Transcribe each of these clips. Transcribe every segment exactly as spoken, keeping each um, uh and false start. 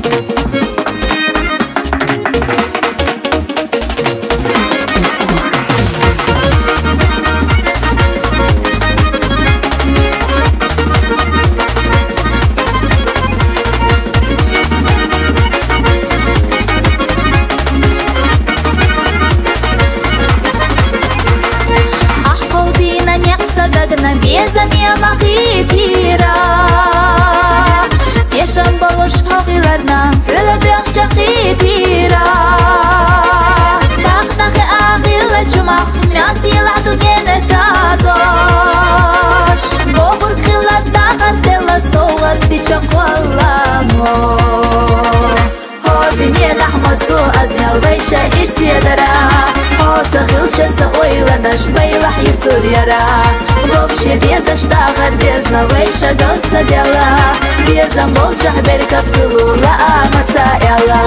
Bezamia mahitira Yaşam balıш hağılarına Hüledek çakitira Tahtaki ağıyla cumak Myasiyla gene tadoş Boğur kıla dağın tela soğat Diçak vallamo Hodinye lahmasu admel Veyşa irsiydara Сахилчаса ойланаш байлах юсур яра Вообще дезаш тагар дезна вейша галца дела Дезам болчах беркап кылула амаца яла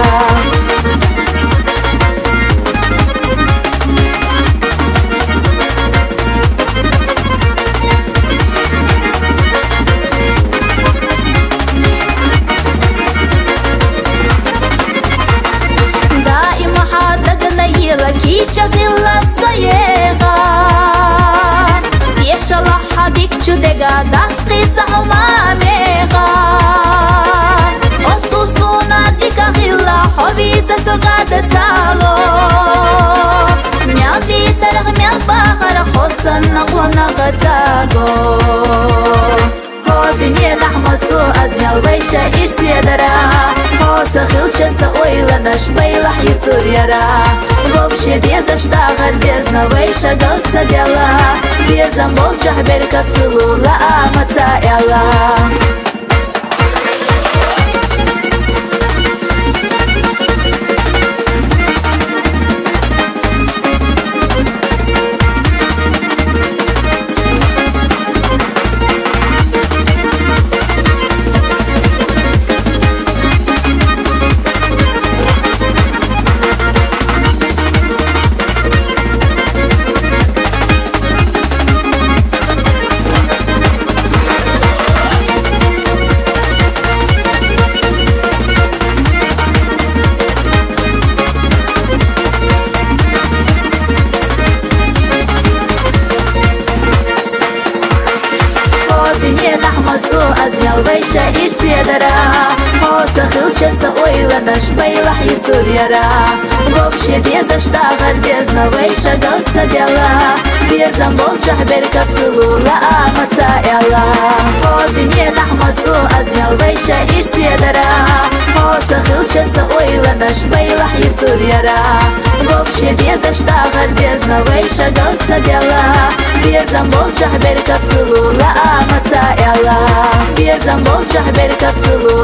Кича хилла соега Ешала хадик чудега Дацкица хумамега Осусуна дика хилла Ховица согада цало Мял дицарах мял бахара Хосан нахвана гацаго Ходине лахмасу адмял Вейша ирсиедара Сахилчаса ойланаш байлах юсур яра Вообще дезаш тагар дезна Вейша галца дела Дезам болчах беркап кылула амаца яла Вейша ирсиедара Сахилчаса ойланаш байлах юсур яра Вообще дезаш тагар дезна Вейша галца дела Дезам болчах беркап кылула амаца яла Ходине лахмасу адмял Вейша ирсиедара Сахилчаса ойланаш байлах юсур яра Вообще дезаш тагар дезна Вейша галца дела Дезам болчах беркап кылула амаца яла Дезам болчах беркап кылула